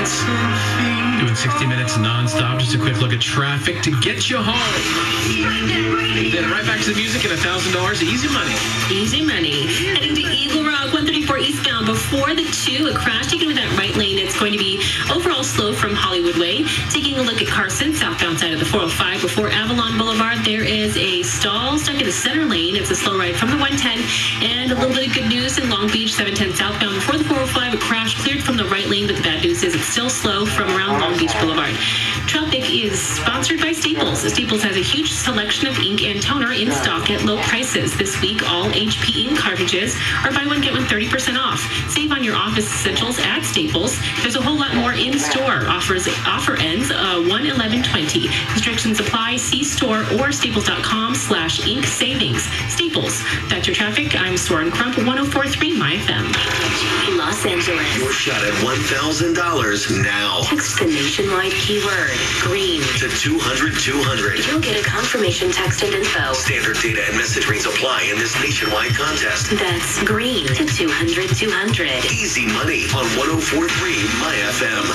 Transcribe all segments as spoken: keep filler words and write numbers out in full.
Doing sixty minutes non-stop. Just a quick look at traffic to get you home. Then right back to the music and one thousand dollars easy money. Easy money. Heading to Eagle Rock, one thirty-four eastbound before the two. A crash taken with that right lane. It's going to be overall slow from Hollywood Way. Taking a look at Carson, southbound side of the four oh five before Avalon Boulevard. There is a stall stuck in the center lane. It's a slow ride from the one ten. And a little bit of good news in Long Beach, seven ten southbound before the four oh five. A crash cleared from the right lane, but the bad news is it's still slow from around Long Beach Boulevard. Traffic is sponsored by Staples. Staples has a huge selection of ink and toner in stock at low prices. This week, all H P ink cartridges are buy one, get one thirty percent off. Save on your office essentials at Staples. There's a whole lot more in store. Offers Offer ends uh, one eleven twenty. Restrictions apply. See store or staples.com slash ink savings. Staples. That's your traffic. I'm Soren Crump, one oh four point three MyFM. Los Angeles. Your shot at one thousand dollars now. Text the nationwide keyword green to two hundred two hundred. You'll get a confirmation text and info. Standard data and message rates apply in this nationwide contest. That's green to two hundred two hundred. Easy money on one oh four point three MyFM.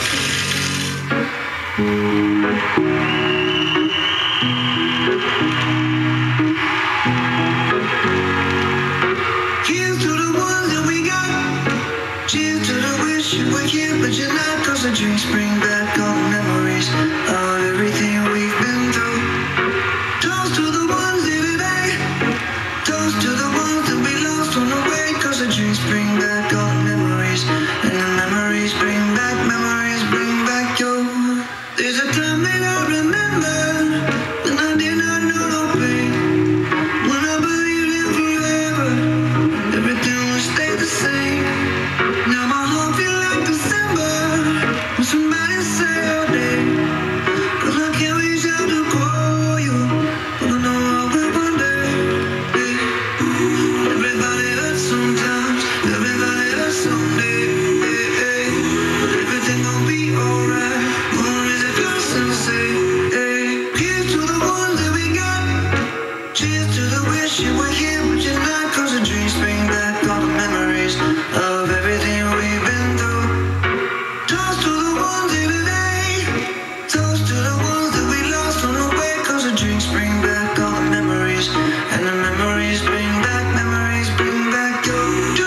Cheers to the ones that we got. Cheers to the wish you were here, but you're not. Cause the drinks bring back all the memories of everything we've been through. Toast to the ones here today. Toast to the ones that we lost on the way. Cause the drinks bring back all the memories. And the memories bring back, memories bring back your. There's a time that I remember when I did not know no pain. When I believed in forever, everything would stay the same. Now my heart feels like December when somebody say your name. Cause I can't reach out to call you, but I know I will one day. Yeah. Everybody hurts sometimes, everybody hurts someday. Yeah, yeah. But everything gon' be alright. Gonna raise a glass and say, hey. Cheers to the ones that we got. Cheers to the wish you were here, but you're not. Cause the dreams bring back all the memories of everything we've been through. Toast to the ones here today. Toast to the ones that we lost on the way. Cause the drinks bring back all the memories. And the memories bring back, memories bring back your.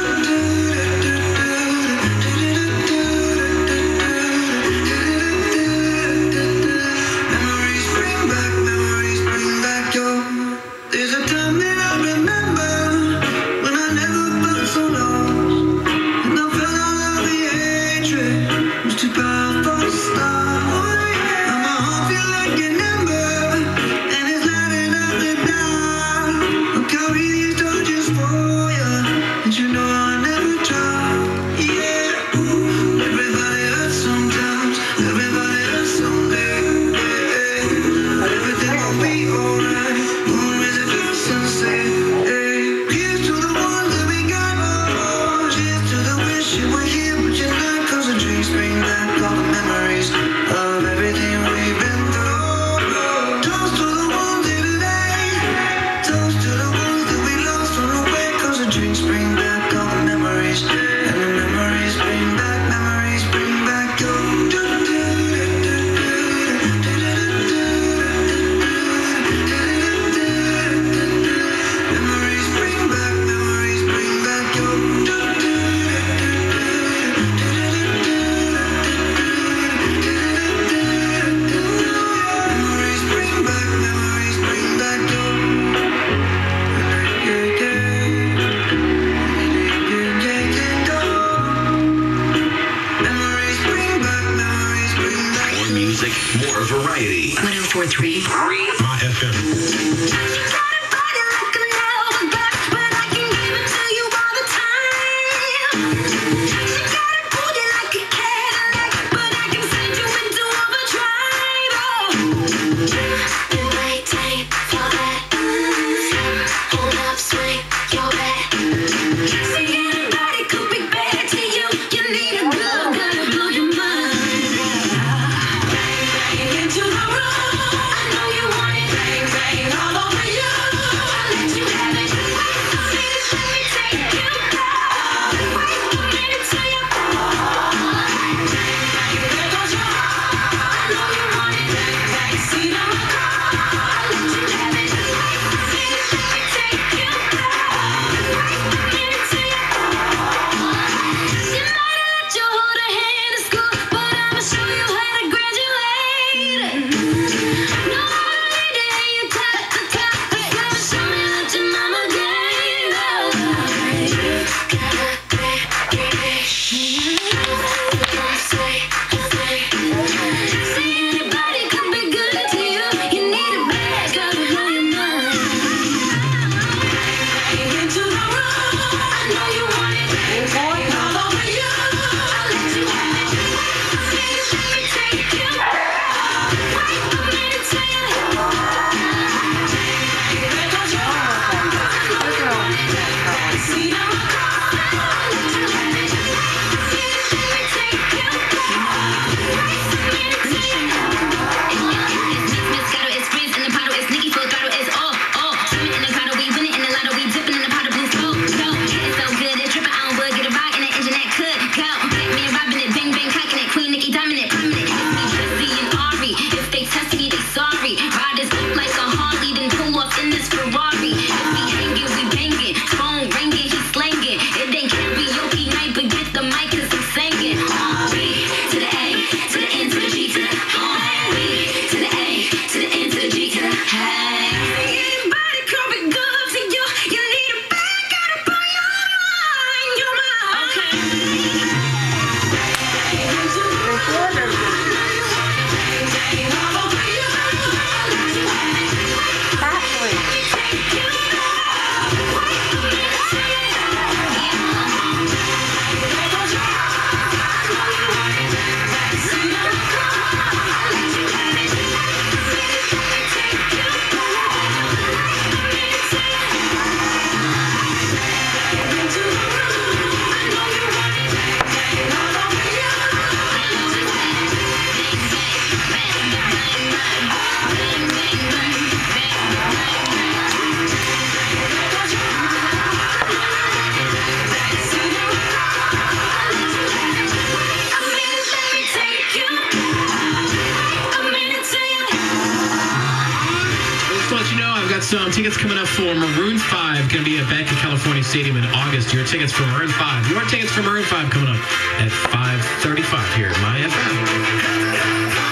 Memories bring back, memories bring back your. There's a time that I remember when I never felt so lost. And I felt all of the hatred was too powerful to stop. Now my heart feel like an ember, and it's lighting up the dark. I'll carry these torches for you, and you know I'll never drop. Yeah, everybody hurts sometimes, everybody hurts someday. Yeah, but everything will be alright. Gonna raise a glass and say, hey. Cheers to the ones that we got. Cheers to the wish you were here, but you're not. Cause the dreams bring back all the memories of everything we've been through. Toast to the ones here today. Toast to the ones that we lost on the way. Cause the drinks bring back all the memories. And the memories bring back, memories bring back your. Memories bring back, memories bring back your. Memories bring back, memories bring back your. Yeah, yeah, yeah, yeah, yeah. Memories bring back, memories bring back. More music, more variety. one oh four point three MyFM. Into the room, I know you want it, bang, bang, all over you. Some tickets coming up for Maroon five, going to be at Bank of California Stadium in August. Your tickets for Maroon five. Your tickets for Maroon five coming up at five thirty-five here at MyFM.